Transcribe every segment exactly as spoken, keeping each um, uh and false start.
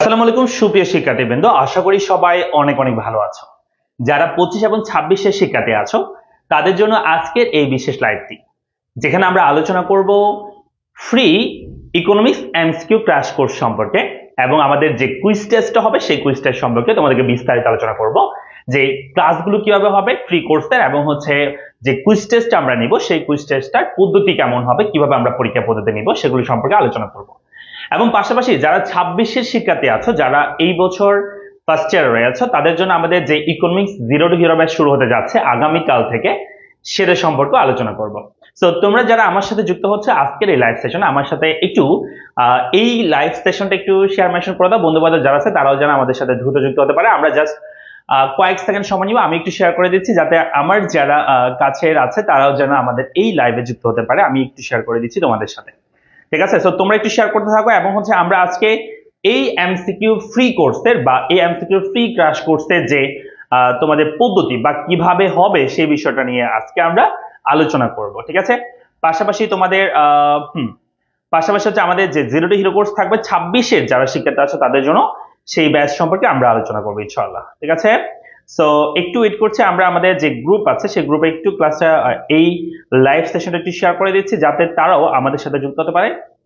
আসসালামু আলাইকুম সুপ্রিয় শিক্ষার্থীবৃন্দ, আশা করি সবাই অনেক অনেক ভালো আছো। যারা পঁচিশ এবং ছাব্বিশের শিক্ষার্থী আছো তাদের জন্য আজকের এই বিশেষ লাইভটি, যেখানে আমরা আলোচনা করব free economics MCQ crash course সম্পর্কে এবং আমাদের যে কুইজ টেস্ট হবে সেই কুইজ টেস্ট সম্পর্কে তোমাদেরকে বিস্তারিত আলোচনা করব, যে ক্লাসগুলো কিভাবে হবে ফ্রি কোর্সের, এবং হচ্ছে যে কুইজ টেস্ট আমরা নিব সেই কুইজ টেস্টটার পদ্ধতি কেমন হবে, কিভাবে আমরা পরীক্ষা পদ্ধতি নিব সেগুলো সম্পর্কে আলোচনা করব। এবং পাশাপাশি যারা ছাব্বিশের শিক্ষার্থী আছো, যারা এই বছর ফার্স্ট ইয়ার রয়েছে, তাদের জন্য আমাদের যে economics zero to hero batch শুরু হতে যাচ্ছে আগামীকাল থেকে, সেটা সম্পর্কে আলোচনা করব। সো তোমরা যারা আমার সাথে যুক্ত হচ্ছে আজকের এই লাইভ সেশন, আমার সাথে একটু এই লাইভ সেশনটা একটু শেয়ার মেনশন করে দাও। বন্ধু বান্ধব যারা আছে তারাও যেন আমাদের সাথে দ্রুত যুক্ত হতে পারে। আমরা জাস্ট কয়েক সেকেন্ড সময় নিব, আমি একটু শেয়ার করে দিচ্ছি যাতে আমার যারা কাছের আছে তারাও যেন আমাদের এই লাইভে যুক্ত হতে পারে। আমি একটু শেয়ার করে দিচ্ছি তোমাদের সাথে, ঠিক আছে? সো তোমরা একটু শেয়ার করতে থাকো। এবং হচ্ছে আমরা আজকে এই এমসিকিউ ফ্রি কোর্সের বা এই এমসিকিউ ফ্রি ক্র্যাশ কোর্সের যে তোমাদের পদ্ধতি বা কিভাবে হবে সেই বিষয়টা নিয়ে আজকে আমরা আলোচনা করব, ঠিক আছে? পাশাপাশি তোমাদের আহ হুম পাশাপাশি হচ্ছে আমাদের যে জিরো টু হিরো কোর্স থাকবে ছাব্বিশের যারা শিক্ষার্থী আছে তাদের জন্য, সেই ব্যাচ সম্পর্কে আমরা আলোচনা করবো ইনশাআল্লাহ, ঠিক আছে? সো একটু ওয়েট করছি, আমরা আমাদের যে গ্রুপ আছে সেই গ্রুপে একটু ক্লাসটা এই লাইভ সেশনটা একটু শেয়ার করে দিচ্ছি যাতে তারাও আমাদের সাথে যুক্ত হতে পারে।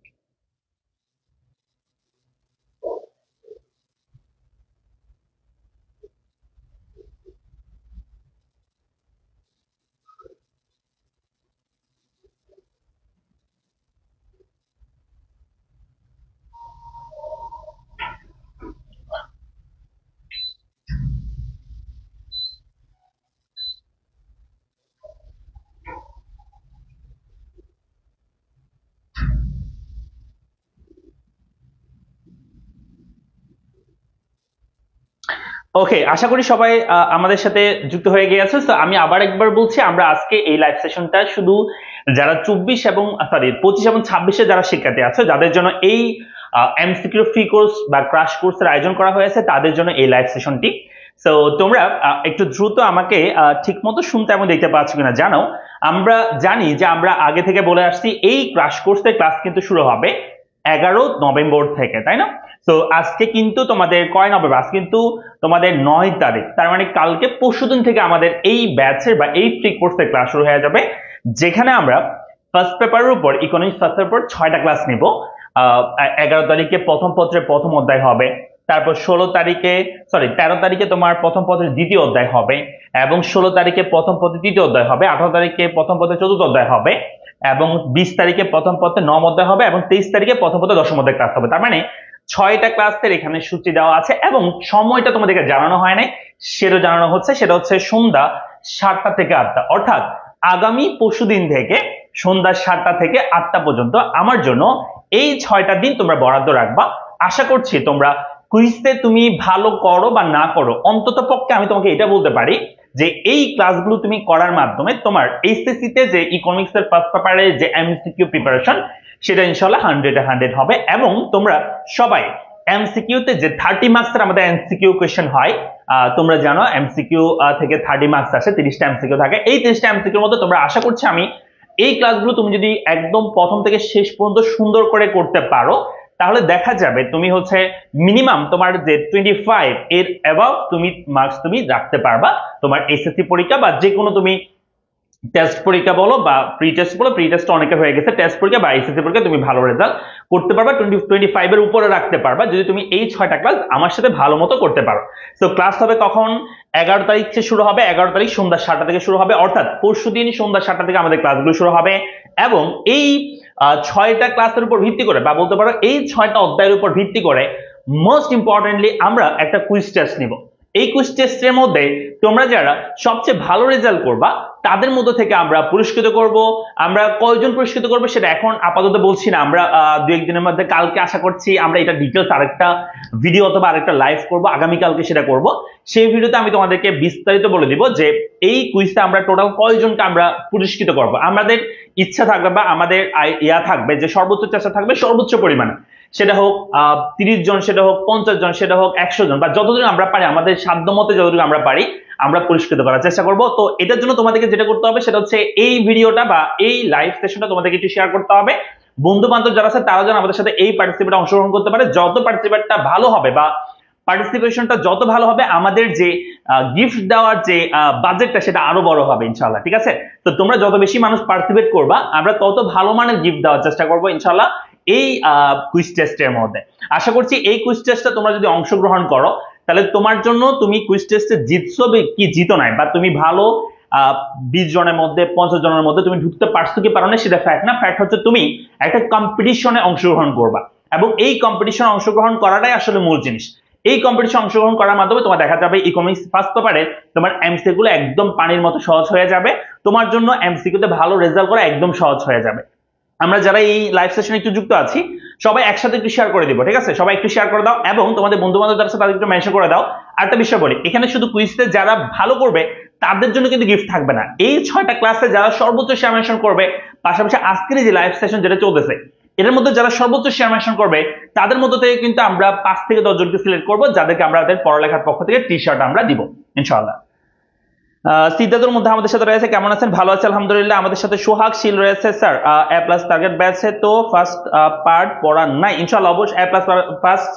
ওকে, আশা করি সবাই আমাদের সাথে যুক্ত হয়ে গিয়েছে। তো আমি আবার একবার বলছি, আমরা আজকে এই লাইভ সেশনটা শুধু যারা চব্বিশ এবং সরি পঁচিশ এবং ছাব্বিশে যারা শিক্ষার্থী আছে যাদের জন্য এই এমসিকিউ ফ্রি কোর্স বা ক্র্যাশ কোর্সের আয়োজন করা হয়েছে তাদের জন্য এই লাইভ সেশনটি। তো তোমরা একটু দ্রুত আমাকে ঠিক মতো শুনতে এবং দেখতে পাচ্ছ কিনা জানাও। আমরা জানি যে আমরা আগে থেকে বলে আসছি এই ক্র্যাশ কোর্সের ক্লাস কিন্তু শুরু হবে এগারো নভেম্বর থেকে, তাই না? তো আজকে কিন্তু তোমাদের কয় নভেম্বর, আজ কিন্তু তোমাদের নয় তারিখ, তার মানে কালকে পরশুদিন থেকে আমাদের এই ব্যাচের বা এই ফ্রি কোর্সের ক্লাস শুরু হয়ে যাবে, যেখানে আমরা ফার্স্ট পেপারের উপর ইকোনমিক্স ফার্স্ট পেপার ছয়টা ক্লাস নিব। আহ এগারো তারিখে প্রথম পত্রের প্রথম অধ্যায় হবে, তারপর ষোলো তারিখে সরি তেরো তারিখে তোমার প্রথম পত্রের দ্বিতীয় অধ্যায় হবে, এবং ষোলো তারিখে প্রথম পত্রের তৃতীয় অধ্যায় হবে, আঠারো তারিখে প্রথম পত্রের চতুর্থ অধ্যায় হবে, এবং বিশ তারিখে প্রথম পত্রে নবম অধ্যায় হবে, এবং তেইশ তারিখে প্রথম পত্রে দশম অধ্যায় ক্লাস হবে। তার মানে ছয়টা ক্লাসের এখানে সূচি দেওয়া আছে, এবং সময়টা তোমাদেরকে জানানো হয় নাই, সেটা জানানো হচ্ছে, সেটা হচ্ছে সন্ধ্যা সাতটা থেকে আটটা, অর্থাৎ আগামী পরশুদিন থেকে সন্ধ্যা সাতটা থেকে আটটা পর্যন্ত আমার জন্য এই ছয়টা দিন তোমরা বরাদ্দ রাখবা। আশা করছি তোমরা কুইজে তুমি ভালো করো বা না করো, অন্তত পক্ষে আমি তোমাকে এটা বলতে পারি যে এই ক্লাসগুলো তুমি করার মাধ্যমে তোমার এইচএসসি তে যে ইকোনমিক্স এর ফার্স্ট পেপারের যে এমসিকিউ প্রিপারেশন সেটা ইনশাআল্লাহ হান্ড্রেড হান্ড্রেড হবে। এবং তোমরা সবাই এমসিকিউ তে যে থার্টি মার্কসের আমাদের এমসিকিউ কোয়েশ্চেন হয়, তোমরা জানো এমসিকিউ থেকে থার্টি মার্কস আসে, তিরিশটা এমসিকিউ থাকে। এই তিরিশটা এমসিকিউর মধ্যে তোমরা আশা করছি আমি এই ক্লাসগুলো তুমি যদি একদম প্রথম থেকে শেষ পর্যন্ত সুন্দর করে করতে পারো, তাহলে দেখা যাবে তুমি হচ্ছে মিনিমাম তোমার যে টোয়েন্টি ফাইভ এর অ্যাবাভ তুমি মার্কস তুমি রাখতে পারবা তোমার এসএসসি পরীক্ষা বা যে কোনো তুমি টেস্ট পরীক্ষা বলো বা প্রি টেস্ট বলো, প্রি টেস্ট অনেকে হয়ে গেছে, টেস্ট পরীক্ষা বা এসএসসি পরীক্ষা তুমি ভালো রেজাল্ট করতে পারবা, টোয়েন্টি টোয়েন্টি ফাইভ এর উপরে রাখতে পারবা যদি তুমি এই ছয়টা ক্লাস আমার সাথে ভালো মতো করতে পারো। তো ক্লাস হবে কখন? এগারো তারিখ থেকে শুরু হবে, এগারো তারিখ সন্ধ্যা সাতটা থেকে শুরু হবে, অর্থাৎ পরশু দিন সন্ধ্যা সাতটা থেকে আমাদের ক্লাসগুলো শুরু হবে। এবং এই ছয়টা ক্লাসের উপর ভিত্তি করে বা বলতে পারো এই ছয়টা অধ্যায়ের উপর ভিত্তি করে মোস্ট ইম্পর্টেন্টলি আমরা একটা কুইজ টেস্ট নিব। এই কুইজ টেস্টের মধ্যে তোমরা যারা সবচেয়ে ভালো রেজাল্ট করবা তাদের মধ্যে থেকে আমরা পুরস্কৃত করব। আমরা কয়জন পুরস্কৃত করব সেটা এখন আপাতত বলছি না, আমরা দু একদিনের মধ্যে কালকে আশা করছি আমরা এটা ডিটেলস আরেকটা ভিডিও অথবা আরেকটা লাইভ করব, আগামীকালকে সেটা করব। সেই ভিডিওতে আমি তোমাদেরকে বিস্তারিত বলে দিব যে এই কুইজটা আমরা টোটাল কয়জনকে আমরা পুরস্কৃত করব। আমাদের ইচ্ছা থাকবে বা আমাদের ইয়া থাকবে যে সর্বোচ্চ চেষ্টা থাকবে সর্বোচ্চ পরিমাণে, সেটা হোক আহ তিরিশ জন, সেটা হোক পঞ্চাশ জন, সেটা হোক একশো জন, বা যতদিন আমরা পারি আমাদের সাধ্য মতে যতটুকু আমরা পারি আমরা পুরস্কৃত করার চেষ্টা করব। তো এটার জন্য তোমাদেরকে যেটা করতে হবে সেটা হচ্ছে এই ভিডিওটা বা এই লাইভ সেশনটা তোমাদেরকে একটু শেয়ার করতে হবে, বন্ধু বান্ধব যারা আছে তারা যেন আমাদের সাথে এই পার্টিসিপেটে অংশগ্রহণ করতে পারে। যত পার্টিসিপেটটা ভালো হবে বা পার্টিসিপেশনটা যত ভালো হবে আমাদের যে গিফট দেওয়ার যে বাজেটটা সেটা আরো বড় হবে ইনশাআল্লাহ, ঠিক আছে? তো তোমরা যত বেশি মানুষ পার্টিসিপেট করবা আমরা তত ভালো মানের গিফট দেওয়ার চেষ্টা করবো ইনশাআল্লাহ এই কুইজ টেস্টের মধ্যে। আশা করছি এই কুইজ টেস্টটা তোমরা যদি অংশগ্রহণ করো তাহলে তোমার জন্য তুমি কুইজ টেস্টে জিতছো কি জিতো নাই, বা তুমি ভালো আহ বিশ জনের মধ্যে পঞ্চাশ জনের মধ্যে তুমি ঢুকতে পারছো কি পারো না সেটা ফ্যাক্ট না, ফ্যাক্ট হচ্ছে তুমি একটা কম্পিটিশনে অংশগ্রহণ করবা এবং এই কম্পিটিশনে অংশগ্রহণ করাটাই আসলে মূল জিনিস। এই কম্পিটিশন অংশগ্রহণ করার মাধ্যমে তোমার দেখা যাবে ইকোনমিক্স ফার্স্ট পেপারে তোমার এমসিকিউ গুলো একদম পানির মতো সহজ হয়ে যাবে, তোমার জন্য এমসিকিউ তে ভালো রেজাল্ট করা একদম সহজ হয়ে যাবে। আমরা যারা এই লাইভ সেশনে একটু যুক্ত আছি সবাই একসাথে একটু শেয়ার করে দিব, ঠিক আছে? সবাই একটু শেয়ার করে দাও এবং তোমাদের বন্ধু বান্ধব যারা আছে তাদের একটু মেনশন করে দাও। আরেকটা বিষয় বলি, এখানে শুধু কুইজতে যারা ভালো করবে তাদের জন্য কিন্তু গিফট থাকবে না, এই ছয়টা ক্লাসে যারা সর্বোচ্চ শেয়ার মেনশন করবে, পাশাপাশি আজকের যে লাইভ সেশন যেটা চলতেছে এর মধ্যে যারা সর্বোচ্চ শেয়ার মেনশন করবে তাদের মধ্যে থেকে কিন্তু আমরা পাঁচ থেকে দশ জনকে সিলেক্ট করবো যাদেরকে আমরা আমাদের পড়ালেখার পক্ষ থেকে টি শার্ট আমরা দিব ইনশাআল্লাহ। সিদ্ধার্থের মধ্যে আমাদের সাথে রয়েছে, কেমন আছেন? ভালো আছে আলহামদুলিল্লাহ। আমাদের সাথে সোহাগ শীল রয়েছে, স্যার এ প্লাস টার্গেট ব্যাচে তো ফার্স্ট পার্ট পড়া নাই ইনশাআল্লাহ, অবশ্যই A plus first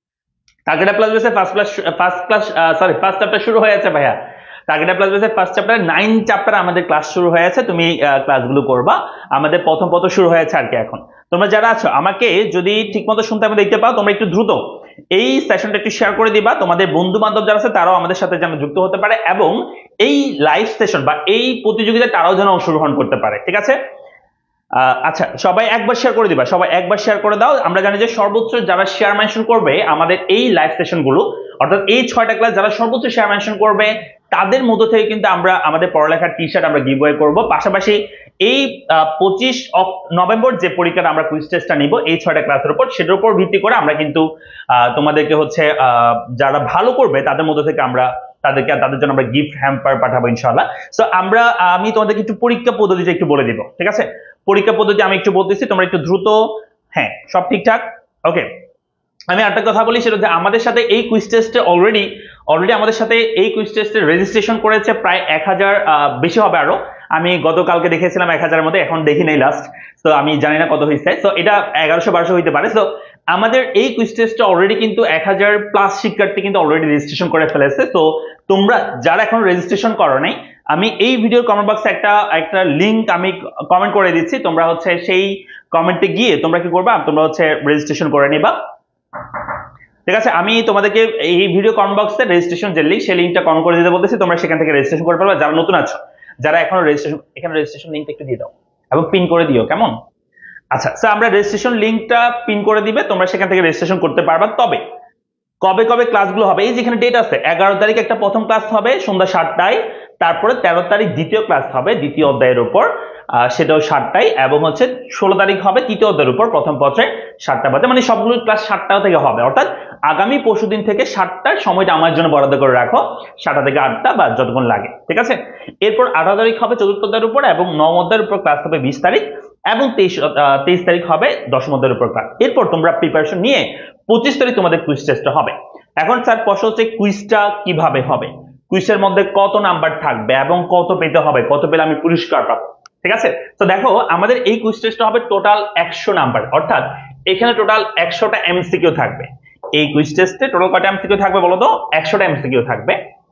target plus বেসে first class first class sorry first chapter শুরু হয়ে যাচ্ছে ভাইয়া। টার্গেট প্লাস বেসে ফার্স্ট চ্যাপ্টার নাইন চ্যাপ্টার আমাদের ক্লাস শুরু হয়েছে, তুমি ক্লাসগুলো করবা, আমাদের প্রথম পত্র শুরু হয়েছে আর কি। এখন তোমরা যারা আছো আমাকে যদি ঠিকমতো শুনতে আমি দেখতে পাও তোমরা একটু দ্রুত এই সেশনটা একটু শেয়ার করে দিবা, তোমাদের বন্ধু বান্ধব যারা আছে তারাও আমাদের সাথে যেন যুক্ত হতে পারে এবং এই লাইভ সেশন বা এই প্রতিযোগিতায় তারাও যেন অংশগ্রহণ করতে পারে, ঠিক আছে? আচ্ছা সবাই একবার শেয়ার করে দিবা, সবাই একবার শেয়ার করে দাও। আমরা জানি যে সর্বোচ্চ যারা শেয়ার মেনশন করবে আমাদের এই লাইভ সেশন গুলো অর্থাৎ এই ছয়টা ক্লাস যারা সর্বোচ্চ শেয়ার মেনশন করবে তাদের মধ্য থেকে কিন্তু আমরা আমাদের পড়ালেখার টি শার্ট আমরা গিভওয়ে করব। পাশাপাশি এই পঁচিশ নভেম্বর যে পরীক্ষাটা আমরা কুইজ টেস্টটা নিব এই ছয়টা ক্লাসের উপর, সেটার উপর ভিত্তি করে আমরা কিন্তু তোমাদেরকে হচ্ছে যারা ভালো করবে তাদের মধ্য থেকে আমরা তাদেরকে তাদের জন্য আমরা গিফট হ্যাম্পার পাঠাবো ইনশাআল্লাহ। সো আমরা আমি তোমাদেরকে একটু পরীক্ষা পদ্ধতিটা একটু বলে দিব, ঠিক আছে? পরীক্ষা পদ্ধতি আমি একটু বলতেছি, তোমরা একটু দ্রুত, হ্যাঁ সব ঠিকঠাক ওকে। আমি একটা কথা বলি সেটা হচ্ছে আমাদের সাথে এই কুইজ টেস্টে অলরেডি অলরেডি আমাদের সাথে এই কুইজ টেস্টে রেজিস্ট্রেশন করেছে প্রায় এক হাজার বেশি হবে আরো। আমি গতকালকে দেখেছিলাম এক হাজারের মধ্যে, এখন দেখি নাই লাস্ট, তো আমি জানি না কত হয়েছে, তো এটা এগারোশো বারোশো হইতে পারে। তো আমাদের এই কুইজ টেস্টে অলরেডি কিন্তু এক হাজার প্লাস শিক্ষার্থী কিন্তু অলরেডি রেজিস্ট্রেশন করে ফেলেছে। তো তোমরা যারা এখন রেজিস্ট্রেশন করো নাই আমি এই ভিডিওর কমেন্ট বক্সে একটা একটা লিংক আমি কমেন্ট করে দিচ্ছি, তোমরা হচ্ছে সেই কমেন্টে গিয়ে তোমরা কি করবা, তোমরা হচ্ছে রেজিস্ট্রেশন করে নিবা, ঠিক আছে? আমি তোমাদেরকে এই ভিডিও কমেন্ট বক্সে রেজিস্ট্রেশন যে লিংক সেই লিংকটা কমেন্ট করে দিতে বলতেছি, তোমরা সেখান থেকে রেজিস্ট্রেশন করে ফেলবা। যারা নতুন আছো, যারা এখনো রেজিস্ট্রেশন, এখানে রেজিস্ট্রেশন লিংকটা একটু দিয়ে দাও এবং পিন করে দিও, কেমন? আচ্ছা স্যার আমরা রেজিস্ট্রেশন লিংকটা পিন করে দিবে, তোমরা সেখান থেকে রেজিস্ট্রেশন করতে পারবা। তবে কবে কবে ক্লাসগুলো হবে, এই যেখানে ডেট আছে এগারো তারিখ একটা প্রথম ক্লাস হবে সন্ধ্যা সাতটায়, তারপরে তেরো তারিখ দ্বিতীয় ক্লাস হবে দ্বিতীয় অধ্যায়ের উপর সেটাও সাতটায়, এবং হচ্ছে ষোলো তারিখ হবে তৃতীয় অধ্যায়ের উপর প্রথম পত্রে সাতটা বাজে, মানে সবগুলো ক্লাস সাতটা থেকে হবে। অর্থাৎ আগামী পরশুদিন থেকে সাতটার সময়টা আমার জন্য বরাদ্দ করে রাখো, সাতটা থেকে আটটা বা যতক্ষণ লাগে, ঠিক আছে? এরপর আঠারো তারিখ হবে চতুর্থ অধ্যায়ের উপর এবং নবম অধ্যায়ের উপর ক্লাস হবে বিশ তারিখ এবং তেইশ তেইশ তারিখ হবে দশম অধ্যায়ের উপর ক্লাস। এরপর তোমরা প্রিপারেশন নিয়ে পঁচিশ তারিখ তোমাদের কুইজ টেস্টটা হবে। এখন স্যার প্রশ্ন হচ্ছে কুইজটা কিভাবে হবে, কুইজের মধ্যে কত নাম্বার থাকবে এবং কত পেতে হবে, কত পেলে আমি পুরস্কার পাবো, ঠিক আছে? তো দেখো আমাদের এই কুইজ টেস্টটা হবে টোটাল একশো নাম্বার, অর্থাৎ এখানে টোটাল একশোটা এমসিকিউ থাকবে। এই কুইজ টেস্টে টোটাল কয়টা এমসিকিউ থাকবে বলো তো? একশোটা এমসিকিউ থাকবে।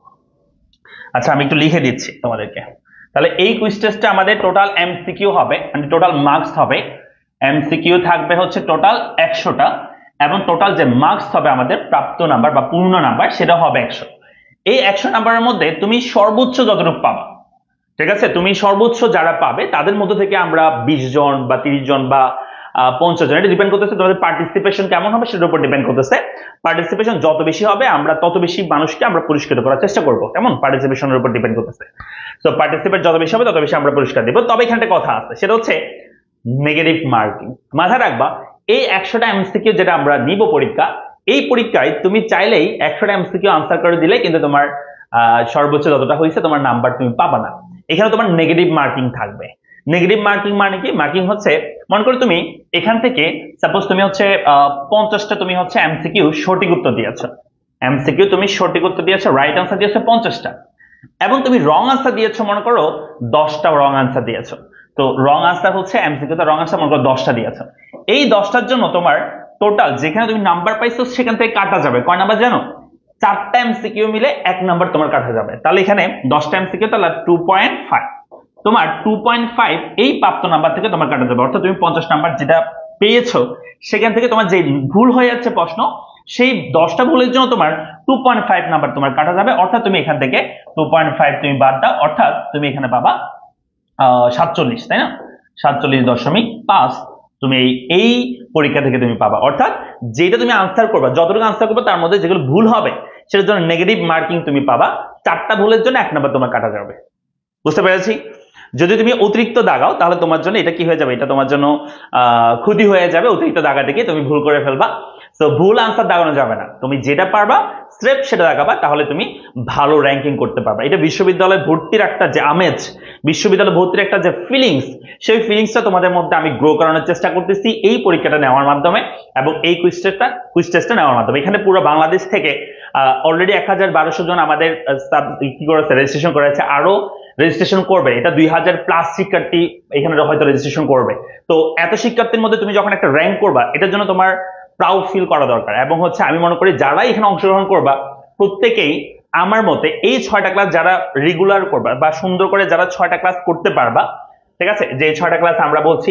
আচ্ছা আমি একটু লিখে দিচ্ছি তোমাদেরকে, তাহলে এই কুইজ টেস্টে আমাদের টোটাল এমসিকিউ হবে মানে টোটাল মার্কস হবে, এমসিকিউ থাকবে হচ্ছে টোটাল একশোটা এবং টোটাল যে মার্কস হবে আমাদের প্রাপ্ত নাম্বার বা পূর্ণ নাম্বার সেটা হবে একশো। এই একশো নাম্বারের মধ্যে তুমি সর্বোচ্চ যতটুকু পাবা, ঠিক আছে? তুমি সর্বোচ্চ যারা পাবে তাদের মধ্যে থেকে আমরা বিশ জন বা তিরিশ জন বা পঞ্চাশ জন, এটা ডিপেন্ড করতেছে তোমাদের পার্টিসিপেশন কেমন হবে সেটার উপর ডিপেন্ড করতেছে। পার্টিসিপেশন যত বেশি হবে আমরা তত বেশি মানুষকে আমরা পুরস্কৃত করার চেষ্টা করবো, কেমন? পার্টিসিপেশনের উপর ডিপেন্ড করতেছে। তো পার্টিসিপেট যত বেশি হবে তত বেশি আমরা পুরস্কার দিব। তবে এখানে একটা কথা আছে সেটা হচ্ছে নেগেটিভ মার্কিং। মাথায় রাখবা এই একশোটা এমসিকিউ যেটা আমরা নিব পরীক্ষা, এই পরীক্ষায় তুমি চাইলেই একশোটা এমসিকিউ আনসার করে দিলে কিন্তু তোমার আহ সর্বোচ্চ যতটা হয়েছে তোমার নাম্বার তুমি পাবা না, এখানে তোমার নেগেটিভ মার্কিং থাকবে। নেগেটিভ মার্কিং মানে কি? মার্কিং হচ্ছে মনে করো তুমি এখান থেকে সাপোজ তুমি হচ্ছে আহ পঞ্চাশটা তুমি হচ্ছে এমসিকিউ সঠিক উত্তর দিয়েছো, এমসিকিউ তুমি সঠিক উত্তর দিয়েছো, রাইট আনসার দিয়েছো পঞ্চাশটা এবং তুমি রং আনসার দিয়েছো মনে করো দশটা রং আনসার দিয়েছো। তো রং আনসার হচ্ছে এমসিকিউ তে রং আনসার মনে করো দশটা দিয়েছে, এই দশটার জন্য তোমার টোটাল যেখানে তুমি নাম্বার পাইছো সেখান থেকে কাটা যাবে কয় নাম্বার জানো? চারটা এমসিকিউ মিলে এক নাম্বার তোমার কাটা যাবে। তাহলে এখানে দশটা এমসিকিউ তাহলে টু পয়েন্ট ফাইভ, তোমার টু পয়েন্ট ফাইভ এই প্রাপ্ত নাম্বার থেকে তোমার কাটা যাবে। অর্থাৎ তুমি পঞ্চাশ নাম্বার যেটা পেয়েছো সেখান থেকে তোমার যে ভুল হয়ে যাচ্ছে প্রশ্ন, সেই দশটা ভুলের জন্য তোমার টু পয়েন্ট ফাইভ নাম্বার তোমার কাটা যাবে। অর্থাৎ তুমি এখান থেকে টু পয়েন্ট ফাইভ তুমি বাদ দাও, অর্থাৎ তুমি এখানে পাবা আহ সাতচল্লিশ, তাই না? সাতচল্লিশ দশমিক পাঁচ তুমি এই এই পরীক্ষা থেকে তুমি পাবা। অর্থাৎ যেটা তুমি আনসার করবা, যতটুকু আনসার করবে তার মধ্যে যেগুলো ভুল হবে সেটার জন্য নেগেটিভ মার্কিং তুমি পাবা, চারটা ভুলের জন্য এক নাম্বার তোমার কাটা যাবে। বুঝতে পেরেছি? যদি তুমি অতিরিক্ত দাগাও তাহলে তোমার জন্য এটা কি হয়ে যাবে, এটা তোমার জন্য আহ ক্ষতি হয়ে যাবে। অতিরিক্ত দাগা থেকে তুমি ভুল করে ফেলবা। তো ভুল আনসার দাগানো যাবে না, তুমি যেটা পারবা স্রেফ সেটা দাগাবা, তাহলে তুমি ভালো র্যাঙ্কিং করতে পারবা। এটা বিশ্ববিদ্যালয়ে ভর্তির একটা যে আমেজ, বিশ্ববিদ্যালয় ভর্তির একটা যে ফিলিংস, সেই ফিলিংসটা তোমাদের মধ্যে আমি গ্রো করানোর চেষ্টা করতেছি এই পরীক্ষাটা নেওয়ার মাধ্যমে এবং এই কুইজ টেস্টটা কুইজ টেস্টটা নেওয়ার মাধ্যমে। এখানে পুরো বাংলাদেশ থেকে অলরেডি এক হাজার বারোশো জন আমাদের কি করেছে, রেজিস্ট্রেশন করেছে, আরো রেজিস্ট্রেশন করবে। এটা দুই হাজার প্লাস শিক্ষার্থী এখানে হয়তো রেজিস্ট্রেশন করবে। তো এত শিক্ষার্থীর মধ্যে তুমি যখন একটা র্যাঙ্ক করবা, এটার জন্য তোমার প্রাউড ফিল করা দরকার। এবং হচ্ছে আমি মনে করি যারা এখানে অংশগ্রহণ করবা প্রত্যেকেই আমার মতে এই ছয়টা ক্লাস যারা রেগুলার করবা বা সুন্দর করে যারা ছয়টা ক্লাস করতে পারবা, ঠিক আছে, যে ছয়টা ক্লাস আমরা বলছি,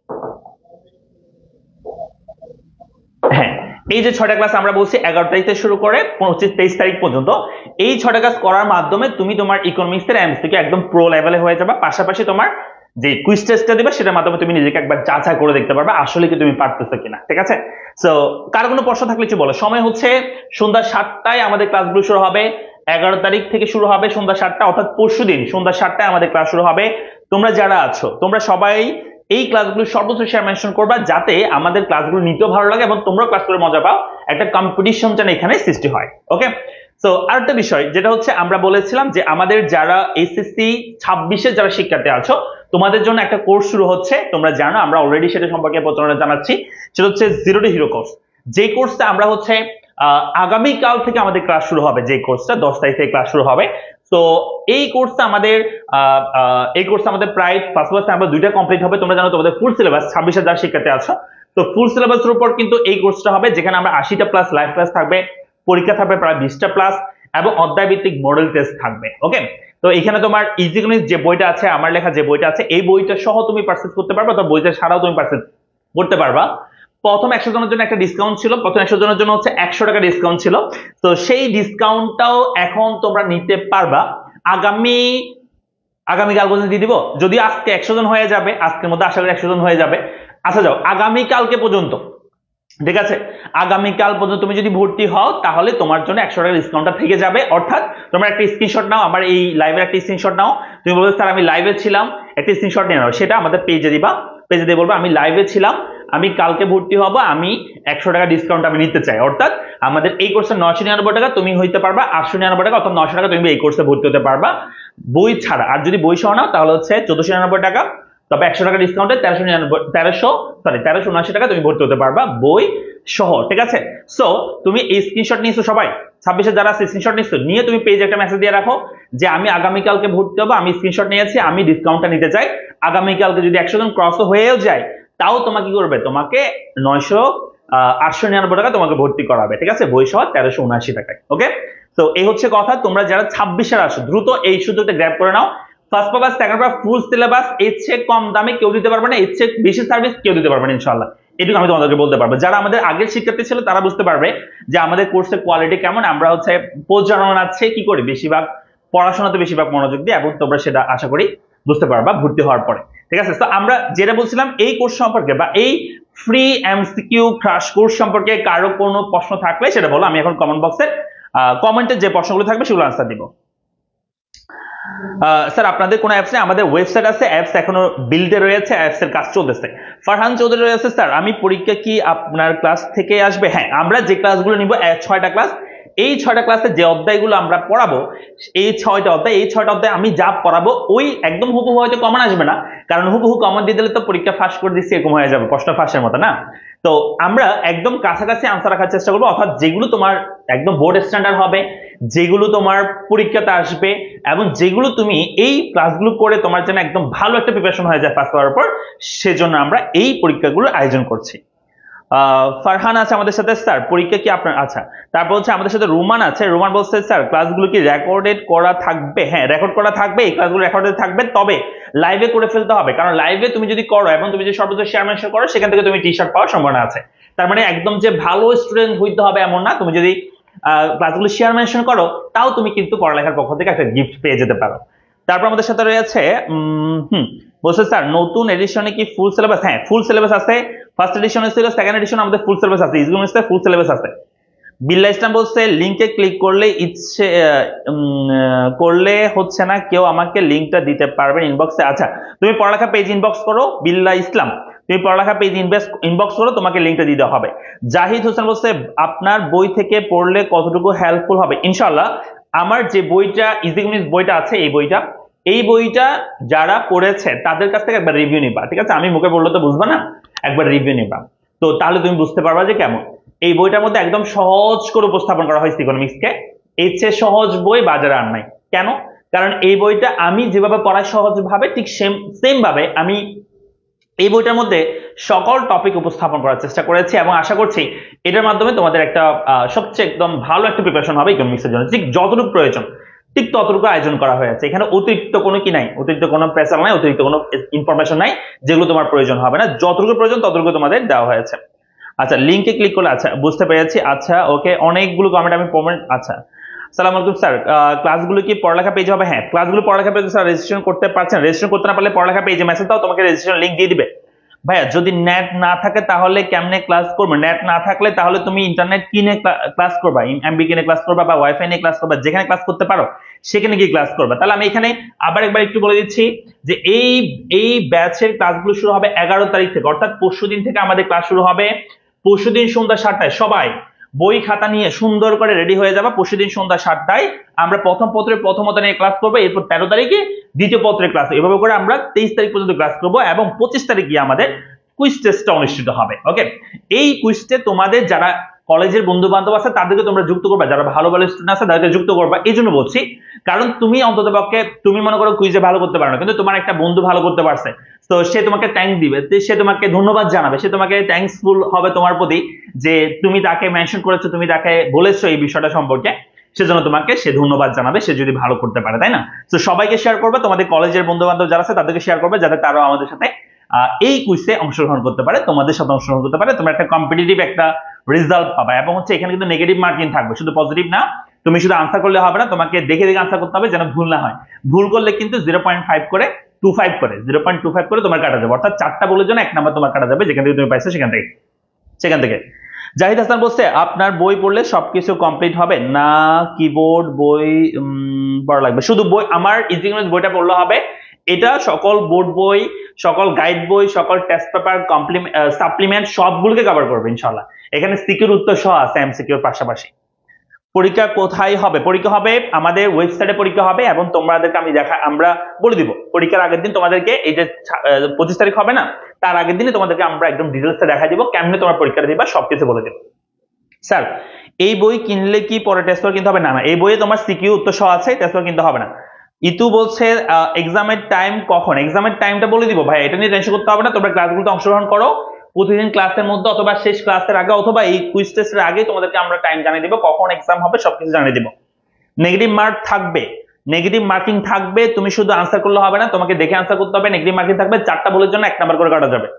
হ্যাঁ এই যে ছয়টা ক্লাস আমরা বলছি এগারো তারিখ থেকে শুরু করে পঁচিশ তেইশ তারিখ পর্যন্ত, এই ছয়টা ক্লাস করার মাধ্যমে তুমি তোমার ইকোনমিক্স এর এমসিকিউ একদম প্রো লেভেলে হয়ে যাবে। পাশাপাশি তোমার যে কুইজ টেস্টটা দিবা সেটার মাধ্যমে তুমি নিজেকে একবার যাচাই করে দেখতে পারবে আসলে কি তুমি পারতেছো কিনা। ঠিক আছে? সো কার কোনো প্রশ্ন থাকলে কিছু বলো। সময় হচ্ছে সন্ধ্যা সাতটায় আমাদের ক্লাসগুলো শুরু হবে, এগারো তারিখ থেকে শুরু হবে সন্ধ্যা সাতটা, অর্থাৎ পরশু দিন সন্ধ্যা সাতটায় আমাদের ক্লাস শুরু হবে। তোমরা যারা আছো তোমরা সবাই এই ক্লাসগুলো সর্বোচ্চ শেয়ার মেনশন করবা, যাতে আমাদের ক্লাসগুলো নিতেও ভালো লাগে এবং তোমরাও ক্লাস করে মজা পাও, একটা কম্পিটিশন যেন এখানে সৃষ্টি হয়। ওকে, সো আরেকটা বিষয় যেটা হচ্ছে আমরা বলেছিলাম যে আমাদের যারা এসএসসি ছাব্বিশে যারা শিক্ষার্থী আছো তোমাদের জন্য একটা কোর্স শুরু হচ্ছে, তোমরা জানো, আমরা অলরেডি সেটা সম্পর্কে প্রচারণা জানাচ্ছি। সেটা হচ্ছে জিরো টু হিরো কোর্স। যে কোর্সটা আমরা হচ্ছে আহ আগামীকাল থেকে আমাদের ক্লাস শুরু হবে, যে কোর্সটা দশ তারিখ থেকে ক্লাস শুরু হবে। তো এই কোর্সটা আমাদের এই কোর্সটা আমাদের প্রায় ফার্স্ট ক্লাসে আমরা দুইটা কমপ্লিট হবে। তোমরা জানো তোমাদের ফুল সিলেবাস ছাব্বিশ হাজার শিক্ষার্থী আছো, তো ফুল সিলেবাসের উপর কিন্তু এই কোর্সটা হবে, যেখানে আমরা আশিটা প্লাস লাইভ ক্লাস থাকবে, পরীক্ষা থাকবে প্রায় বিশটা প্লাস এবং অধ্যায় ভিত্তিক মডেল টেস্ট থাকবে। ওকে, তো এখানে তোমার ইজি ইকোনমিক্স যে বইটা আছে, আমার লেখা যে বইটা আছে, এই বইটা সহ তুমি পারচেজ করতে পারবা, তো বইটা ছাড়াও তুমি পারচেজ করতে পারবা। প্রথম একশো জনের জন্য একটা ডিসকাউন্ট ছিল, প্রথম একশো জনের জন্য হচ্ছে একশো টাকা ডিসকাউন্ট ছিল, তো সেই ডিসকাউন্টটাও এখন তোমরা নিতে পারবা। আগামী আগামীকাল পর্যন্ত দিয়ে দিব, যদি আজকে একশো জন হয়ে যাবে, আজকের মধ্যে আশা করি একশো জন হয়ে যাবে। আচ্ছা যাও, আগামীকালকে পর্যন্ত, ঠিক আছে, আগামীকাল পর্যন্ত তুমি যদি ভর্তি হও তাহলে তোমার জন্য একশো টাকা ডিসকাউন্টটা থেকে যাবে। অর্থাৎ তোমরা একটা স্ক্রিনশট নাও, আমার এই লাইভের একটা স্ক্রিনশট নাও, তুমি বলবে স্যার আমি লাইভে ছিলাম, একটা স্ক্রিনশট নিয়ে নাও, সেটা আমাদের পেজে দিবা, পেজে দিয়ে বলবো আমি লাইভে ছিলাম, আমি কালকে ভর্তি হব, আমি একশো টাকা ডিসকাউন্ট আমি নিতে চাই। অর্থাৎ আমাদের এই কোর্সে নয়শো নিরানব্বই টাকা, তুমি হইতে পারবা আটশো নিরানব্বই টাকা, অর্থাৎ নয়শো টাকা তুমি এই কোর্সে ভর্তি হতে পারবা বই ছাড়া। আর যদি বই সহ নাও তাহলে হচ্ছে চোদ্দশো নিরানব্বই টাকা, তবে একশো টাকা ডিসকাউন্টে তেরোশো নিরানব্বই তেরোশো সরি তেরোশো উনআশি টাকা তুমি ভর্তি হতে পারবা বই সহ। ঠিক আছে? সো তুমি এই স্ক্রিনশট নিয়েছো, সবাই ছাব্বিশে যারা স্ক্রিনশট নিচ্ছ নিয়ে তুমি পেজে একটা মেসেজ দিয়ে রাখো যে আমি আগামীকালকে ভর্তি হবো, আমি স্ক্রিনশট নিয়েছি, আমি ডিসকাউন্টটা নিতে চাই। আগামীকালকে যদি একশো জন ক্রস হয়েও যায় তাও তোমাকে কি করবে, তোমাকে নয়শো আহ আটশো নিরানব্বই টাকা তোমাকে ভর্তি করাবে। ঠিক আছে? বই সহ তেরোশো উনআশি টাকায়। ওকে, তো এই হচ্ছে কথা। তোমরা যারা ছাব্বিশের আসো দ্রুত এই সুযোগটা গ্র্যাব করে নাও। First paper second paper full syllabus, এর চেয়ে কম দামে কেউ দিতে পারবে না, এর চেয়ে বেশি সার্ভিস কেউ দিতে পারবে না ইনশাআল্লাহ, এটুকু আমি তোমাদেরকে বলতে পারবো। যারা আমাদের আগের শিক্ষার্থী ছিল তারা বুঝতে পারবে যে আমাদের কোর্সের কোয়ালিটি কেমন। আমরা হচ্ছে পোস্ট জানাচ্ছে কি করি, বেশিরভাগ পড়াশোনাতে বেশিরভাগ মনোযোগ দিই, এবং তোমরা সেটা আশা করি বুঝতে পারবা ভর্তি হওয়ার পরে। ঠিক আছে? তো আমরা যেটা বলছিলাম এই কোর্স সম্পর্কে বা এই ফ্রি এমসিকিউ ক্রাশ কোর্স সম্পর্কে কারো কোনো প্রশ্ন থাকলে সেটা বলো, আমি এখন কমেন্ট বক্সে কমেন্টে যে প্রশ্নগুলো থাকবে সেগুলো আনসার দিব। স্যার আপনাদের কোনো অ্যাপস নেই? আমাদের ওয়েবসাইট আছে, অ্যাপস এখনো বিল্ডে রয়েছে, অ্যাপস এর কাজ চলতেছে। ফারহান চৌধুরী রয়েছে, স্যার আমি পরীক্ষা কি আপনার ক্লাস থেকে আসবে? হ্যাঁ, আমরা যে ক্লাসগুলো নিব ছয়টা ক্লাস, এই ছয়টা ক্লাসে যে অধ্যায়গুলো আমরা পড়াবো, এই ছয়টা অধ্যায় এই ছয়টা অধ্যায় আমি যা পড়াবো ওই একদম হুবহু হয়তো কমন আসবে না, কারণ হুবহু কমন দিয়ে দিলে তো পরীক্ষা ফাঁস করে দিচ্ছি এরকম হয়ে যাবে, প্রশ্ন ফাঁসের মতো না। তো আমরা একদম কাছাকাছি আনসার রাখার চেষ্টা করবো, অর্থাৎ যেগুলো তোমার একদম বোর্ড স্ট্যান্ডার্ড হবে, যেগুলো তোমার পরীক্ষাতে আসবে এবং যেগুলো তুমি এই ক্লাসগুলো করে তোমার জন্য একদম ভালো একটা প্রিপারেশন হয়ে যায় পাস করার পর, সেজন্য আমরা এই পরীক্ষাগুলো আয়োজন করছি। আহ ফারহান আছে আমাদের সাথে, স্যার পরীক্ষা কি আপনার, আচ্ছা। তারপর হচ্ছে আমাদের সাথে রোমান আছে, রোমান বলছে স্যার ক্লাসগুলো কি রেকর্ডেড করা থাকবে? হ্যাঁ, রেকর্ড করা থাকবে, এই ক্লাসগুলো রেকর্ডেড থাকবে, তবে লাইভে করে ফেলতে হবে, কারণ লাইভে তুমি যদি করো এবং তুমি যদি সর্বোচ্চ শেয়ার মেনশন করো, সেখান থেকে তুমি টি শার্ট পাওয়ার সম্ভাবনা আছে। তার মানে একদম যে ভালো স্টুডেন্ট হইতে হবে এমন না, তুমি যদি ক্লাসগুলো শেয়ার মেনশন করো তাও তুমি কিন্তু পড়ালেখার পক্ষ থেকে একটা গিফট পেয়ে যেতে পারো। তারপর আমাদের সাথে রয়েছে হুম বলছে স্যার নতুন এডিশনে কি ফুল সিলেবাস? হ্যাঁ, ফুল সিলেবাস আছে। ফার্স্ট এডিশনে ছিল, সেকেন্ড এডিশনে আমাদের ফুল সিলেবাস আছে, ইসলামিক্সে ফুল সিলেবাস আছে। বিল্লাহ ইসলাম বলছে লিংকে ক্লিক করলে ইচ্ছে করলে হচ্ছে না, কেউ আমাকে লিংকটা দিতে পারবেন ইনবক্সে? আচ্ছা, তুমি পড়ালেখা পেজ ইনবক্স করো, বিল্লাহ ইসলাম তুমি পড়ালেখা পেজ ইনবক্স করো, তোমাকে লিংকটা দিতে হবে। জাহিদ হোসেন বলছে আপনার বই থেকে পড়লে কতটুকু হেল্পফুল হবে? ইনশাআল্লাহ আমার যে বইটা ইজিকমিক্স বইটা আছে, এই বইটা এই বইটা যারা পড়েছে তাদের কাছ থেকে একবার রিভিউ নিবা, ঠিক আছে? আমি মুখে বললে তো বুঝবা না, একবার রিভিউ নিবা, তো তাহলে তুমি বুঝতে পারবা যে কেমন। এই বইটার মধ্যে একদম সহজ করে উপস্থাপন করা হয়েছে ইকোনমিক্সকে, এর চেয়ে সহজ বই বাজারে আর নাই। কেন? কারণ এই বইটা আমি যেভাবে পড়াই সহজ ভাবে, ঠিক সেম সেম ভাবে আমি এই বইটার মধ্যে সকল টপিক উপস্থাপন করার চেষ্টা করেছি, এবং আশা করছি এটার মাধ্যমে তোমাদের একটা সবচেয়ে একদম ভালো একটা প্রিপারেশন হবে ইকোনমিক্সের জন্য। ঠিক যতটুকু প্রয়োজন ঠিক ততটুকু আয়োজন করা হয়েছে, এখানে অতিরিক্ত কোনো কি নাই, অতিরিক্ত কোনো প্রেসার নাই, অতিরিক্ত কোনো ইনফরমেশন নাই যেগুলো তোমার প্রয়োজন হবে না। যতটুকু প্রয়োজন ততটুকু তোমাদের দেওয়া হয়েছে। আচ্ছা, লিংকে ক্লিক করলে, আচ্ছা বুঝতে পেরেছি। আচ্ছা ওকে, অনেকগুলো কমেন্ট আমি কমেন্ট, আচ্ছা সালাম আলাইকুম স্যার, ক্লাসগুলো কি পড়ালেখা পেজ হবে? হ্যাঁ, ক্লাসগুলো পড়ালেখা পেজে স্যার রেজিস্ট্রেশন করতে পারছেন, রেজিস্ট্রেশন করতে না পারলে পড়ালেখা পেজে মেসেজ দাও, তোমাকে রেজিস্ট্রেশন লিংক দিয়ে দিবে। ভাইয়া যদি নেট না থাকে তাহলে কেমনে ক্লাস করবে? নেট না থাকলে তাহলে তুমি ইন্টারনেট কিনে ক্লাস করবা, এমবি কিনে ক্লাস করবা বা ওয়াইফাই নিয়ে ক্লাস করবা, যেখানে ক্লাস করতে পারো সেখানে গিয়ে ক্লাস করবা। তাহলে আমি এখানে আবার একবার একটু বলে দিচ্ছি যে এই এই ব্যাচের ক্লাসগুলো শুরু হবে এগারো তারিখ থেকে, অর্থাৎ পরশু দিন থেকে আমাদের ক্লাস শুরু হবে। পরশু দিন সন্ধ্যা সাতটায় সবাই বই খাতা নিয়ে সুন্দর করে রেডি হয়ে যাবা। পরশু দিন সন্ধ্যা সাতটায় আমরা প্রথম পত্রের প্রথমতা নিয়ে ক্লাস করবো, এরপর তেরো তারিখে দ্বিতীয় পত্রের ক্লাস, এভাবে করে আমরা তেইশ তারিখ পর্যন্ত ক্লাস করবো, এবং পঁচিশ তারিখ গিয়ে আমাদের কুইজ টেস্টটা অনুষ্ঠিত হবে। ওকে, এই কুইজটে তোমাদের যারা কলেজের বন্ধু বান্ধব আছে তাদেরকে তোমরা যুক্ত করবা, যারা ভালো ভালো স্টুডেন্ট আছে তাদেরকে যুক্ত করবা। এই জন্য বলছি, কারণ তুমি অন্তত পক্ষে তুমি মনে করো কুইজে ভালো করতে পারো না, কিন্তু তোমার একটা বন্ধু ভালো করতে পারছে, তো সে তোমাকে থ্যাঙ্ক দিবে, সে তোমাকে ধন্যবাদ জানাবে, সে তোমাকে থ্যাঙ্কসফুল হবে তোমার প্রতি যে তুমি তাকে মেনশন করেছো, তুমি তাকে বলেছো এই বিষয়টা সম্পর্কে, সেজন্য তোমাকে সে ধন্যবাদ জানাবে, সে যদি ভালো করতে পারে, তাই না? তো সবাইকে শেয়ার করবে, তোমাদের কলেজের বন্ধু বান্ধব যারা আছে তাদেরকে শেয়ার করবে, যাতে তারাও আমাদের সাথে এই কুইজে অংশগ্রহণ করতে পারে, তোমাদের সাথে অংশগ্রহণ করতে পারে, তোমরা একটা কম্পিটিটিভ একটা রেজাল্ট পাবে। এবং হচ্ছে এখানে কিন্তু নেগেটিভ মার্কিং থাকবে, শুধু পজিটিভ না। তুমি শুধু আনসার করলে হবে না, তোমাকে দেখে দেখে আনসার করতে হবে যেন ভুল না হয়। ভুল করলে কিন্তু জিরো পয়েন্ট ফাইভ করে টু ফাইভ করে জিরো পয়েন্ট টু ফাইভ করে তোমার কাটা যাবে, অর্থাৎ চারটা বলে জন্য এক নাম্বার তোমার কাটা যাবে, যেখান থেকে তুমি পাইছো সেখান থেকে সেখান থেকে জাহিদ হাসান বলছে আপনার বই পড়লে সবকিছু কমপ্লিট হবে না, কিবোর্ড বই পড়া লাগবে? শুধু বই, আমার ইজিকমেন্টস বইটা পড়লে হবে, এটা সকল বোর্ড বই, সকল গাইড বই, সকল টেস্ট পেপার, কমপ্লিমেন্ট, সাপ্লিমেন্ট সবগুলোকে কভার করবে ইনশাআল্লাহ। এখানে সিকিউর উত্তর সহ আছে এমসিকিউর পাশাপাশি। পরীক্ষা কোথায় হবে? পরীক্ষা হবে আমাদের ওয়েবসাইটে পরীক্ষা হবে, এবং তোমাদেরকে আমি দেখা আমরা বলে দিব পরীক্ষার আগের দিন তোমাদেরকে, এই যে পঁচিশ তারিখ হবে না, তার আগের দিনে তোমাদেরকে আমরা একদম ডিটেলসে দেখা দিব, কেমনে তোমার পরীক্ষাটা দিবা সবকিছু বলে দেব। স্যার এই বই কিনলে কি পরে টেস্ট পেপার কিনতে হবে? না না, এই বইয়ে তোমার সিকিউ উত্তর সহ আছে, টেস্ট পেপার কিনতে হবে না। ইতু বলছে এক্সামের টাইম কখন? এক্সামের টাইমটা বলে দিব ভাই, এটা নিয়ে টেনশন করতে হবে না, তোমরা ক্লাসগুলোতে অংশগ্রহণ করো, প্রতিদিন ক্লাসের মধ্যে অথবা শেষ ক্লাসের আগে অথবা এই কুইজ টেস্টের আগে তোমাদেরকে আমরা টাইম জানিয়ে দিব, কখন এক্সাম হবে সবকিছু জানিয়ে দিব। নেগেটিভ মার্ক থাকবে, নেগেটিভ মার্কিং থাকবে, তুমি শুধু আনসার করলে হবে না, তোমাকে দেখে আনসার করতে হবে। নেগেটিভ মার্কিং থাকবে, চারটা বলের জন্য এক নাম্বার করে কাটা যাবে।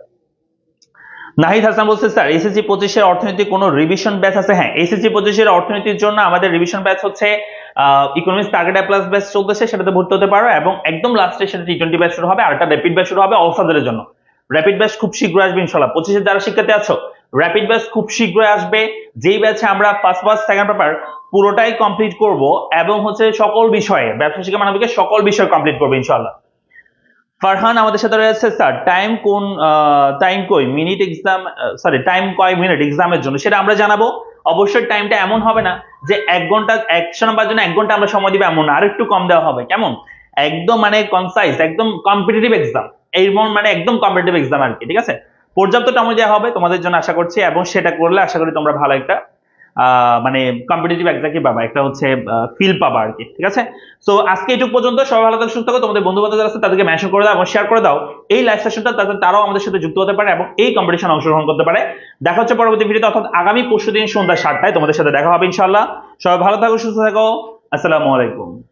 নাহিদ হাসান বলছে স্যার এসএসসি পঁচিশের অর্থনীতি কোনো রিভিশন ব্যাচ আছে? হ্যাঁ, এসএসসি পঁচিশের অর্থনীতির জন্য আমাদের রিভিশন ব্যাচ হচ্ছে economics target A plus batch চলতেছে, সেটাতে ভর্তি হতে পারো, এবং একদম লাস্টে সেটা টি টোয়েন্টি ব্যাচ শুরু হবে, আর একটা র্যাপিড ব্যাচ শুরু হবে অল সাবজেক্টের জন্য। র্যাপিড ব্যাচ খুব শীঘ্রই আসবে ইনশাআল্লাহ। পঁচিশের যারা শিক্ষার্থী আছো, র্যাপিড ব্যাচ খুব শীঘ্রই আসবে, যেই ব্যাচে আমরা ফার্স্ট ফার্স্ট সেকেন্ড পেপার পুরোটাই কমপ্লিট করব, এবং হচ্ছে সকল বিষয়ে ব্যবসা শিক্ষা মানবিকের সকল বিষয় কমপ্লিট করবো ইনশাআল্লাহ। ফারহান আমাদের সাথে রয়েছে, স্যার টাইম কোন টাইম কই মিনিট এক্সাম, সরি টাইম কয় মিনিট এক্সামের জন্য সেটা আমরা জানাবো। অবশ্যই টাইমটা এমন হবে না যে এক ঘন্টা একশো নাম্বার জন্য এক ঘন্টা আমরা সময় দিব, এমন না, আর একটু কম দেওয়া হবে। কেমন? একদম মানে কনসাইজ, একদম কম্পিটিটিভ এক্সাম, এই মানে একদম কম্পিটিটিভ এক্সাম আর কি, ঠিক আছে? পর্যাপ্ত টাইম দেওয়া হবে তোমাদের জন্য আশা করছি, এবং সেটা করলে আশা করি তোমরা ভালো একটা মানে কম্পিটিটিভ এক্সামই পাবা, একটা হচ্ছে ফিল পাবা আর কি। ঠিক আছে, তো আজকে এইটুকু পর্যন্ত। সবাই ভালো থাকো, সুস্থ থাকো, তোমাদের বন্ধু বান্ধব যারা আছে তাদেরকে মেনশন করে দাও এবং শেয়ার করে দাও এই লাইভ সেশনটা, তাতে তারাও আমাদের সাথে যুক্ত হতে পারে এবং এই কম্পিটিশনে অংশগ্রহণ করতে পারে। দেখা হচ্ছে পরবর্তী ভিডিওতে, অর্থাৎ আগামী পরশু দিন সন্ধ্যা সাতটায় তোমাদের সাথে দেখা হবে ইনশাআল্লাহ। সবাই ভালো থাকো, সুস্থ থাকো, আসসালামু আলাইকুম।